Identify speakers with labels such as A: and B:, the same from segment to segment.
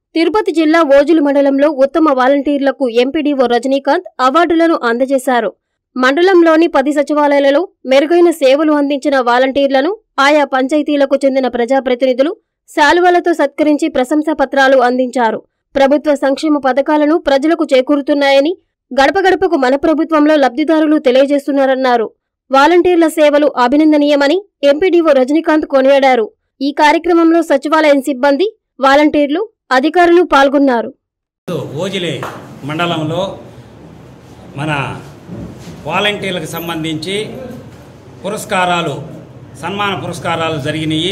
A: తిరుపతి జిల్లా ఓజులు మండలంలో ఉత్తమ వాలంటీర్లకు ఎంపీడీఓ రజనీకాంత్ అవార్డులను అందజేశారు. మండలంలోని 10 సచివాలయాలలో మెరుగైన సేవలు అందించిన వాలంటీర్లను ఆయా పంచాయతీలకు చెందిన ప్రజాప్రతినిధులు శాలువలతో సత్కరించి ప్రశంసా పత్రాలు అందించారు. ప్రభుత్వ సంక్షేమ పథకాలను ప్రజలకు చేకూరుతున్నాయని, గడప గడపకు మన ప్రభుత్వంలో లబ్ధిదారులు తెలియజేస్తున్నారన్నారు. వాలంటీర్ల సేవలు అభినందనీయమని ఎంపీడీఓ రజనీకాంత్ కొనియాడారు. ఈ కార్యక్రమంలో సచివాలయం సిబ్బంది, వాలంటీర్లు, అధికారులు పాల్గొన్నారు.
B: ఓజిలి మండలంలో మన వాలంటీర్లకు సంబంధించి సన్మాన పురస్కారాలు జరిగినాయి.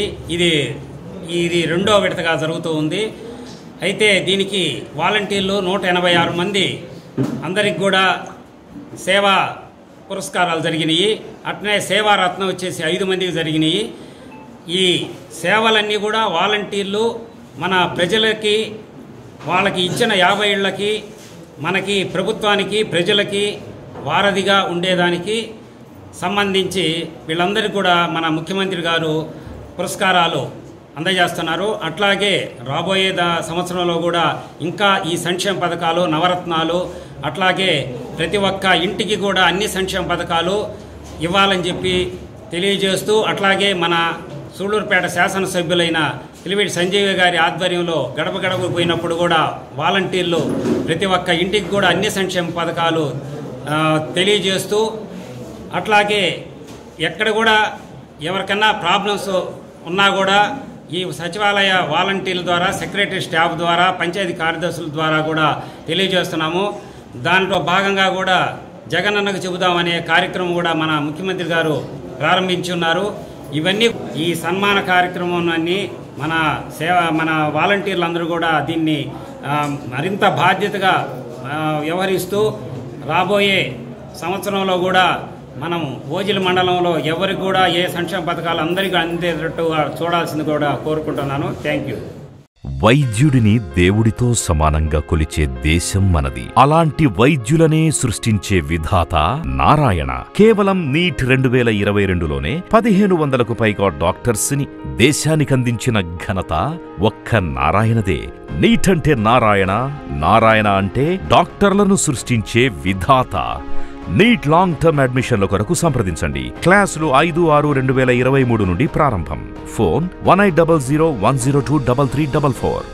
B: ఇది రెండో విడతగా జరుగుతూ ఉంది. అయితే దీనికి వాలంటీర్లు 186 మంది అందరికి కూడా సేవా పురస్కారాలు జరిగినాయి. అట్నే సేవారత్నం వచ్చేసి 5 మందికి జరిగినాయి. ఈ సేవలన్నీ కూడా వాలంటీర్లు మన ప్రజలకి వాళ్ళకి ఇచ్చిన 50 ఏళ్లకి మనకి ప్రభుత్వానికి ప్రజలకి వారధిగా ఉండేదానికి సంబంధించి వీళ్ళందరికీ కూడా మన ముఖ్యమంత్రి గారు పురస్కారాలు అందజేస్తున్నారు. అట్లాగే రాబోయే సంవత్సరంలో కూడా ఇంకా ఈ సంక్షేమ పథకాలు, నవరత్నాలు, అట్లాగే ప్రతి ఒక్క ఇంటికి కూడా అన్ని సంక్షేమ పథకాలు ఇవ్వాలని చెప్పి తెలియజేస్తూ, అట్లాగే మన సూళ్లూరుపేట శాసనసభ్యులైన కిలివేటి సంజీవ్ గారి ఆధ్వర్యంలో గడప గడపకు పోయినప్పుడు కూడా వాలంటీర్లు ప్రతి ఒక్క ఇంటికి కూడా అన్ని సంక్షేమ పథకాలు తెలియజేస్తూ, అట్లాగే ఎక్కడ కూడా ఎవరికన్నా ప్రాబ్లమ్స్ ఉన్నా కూడా ఈ సచివాలయ వాలంటీర్ల ద్వారా, సెక్రటరీ స్టాఫ్ ద్వారా, పంచాయతీ కార్యదర్శుల ద్వారా కూడా తెలియజేస్తున్నాము. దాంట్లో భాగంగా కూడా జగనన్నకు చెబుదామనే కార్యక్రమం కూడా మన ముఖ్యమంత్రి గారు ప్రారంభించి ఉన్నారు. ఇవన్నీ ఈ సన్మాన కార్యక్రమాన్ని మన వాలంటీర్లందరూ కూడా దీన్ని మరింత బాధ్యతగా వ్యవహరిస్తూ రాబోయే సంవత్సరంలో కూడా మనం ఓజిలి మండలంలో ఎవరికి కూడా ఏ సంక్షేమ పథకాలు అందరికీ అందేటట్టుగా చూడాల్సింది కూడా కోరుకుంటున్నాను. Thank you.
C: వైద్యుడిని దేవుడితో సమానంగా కొలిచే దేశం మనది. అలాంటి వైద్యులనే సృష్టించే విధాత నారాయణ. కేవలం నీట్ 2022లోనే 1500కు పైగా డాక్టర్స్ ని దేశానికందించిన ఘనత ఒక్క నారాయణదే. నీట్ అంటే నారాయణ, నారాయణ అంటే డాక్టర్లను సృష్టించే విధాత. నీట్ లాంగ్ టర్మ్ అడ్మిషన్ల కొరకు సంప్రదించండి. క్లాసులు 5/6/2023 నుండి ప్రారంభం. ఫోన్ 1800 102 3344.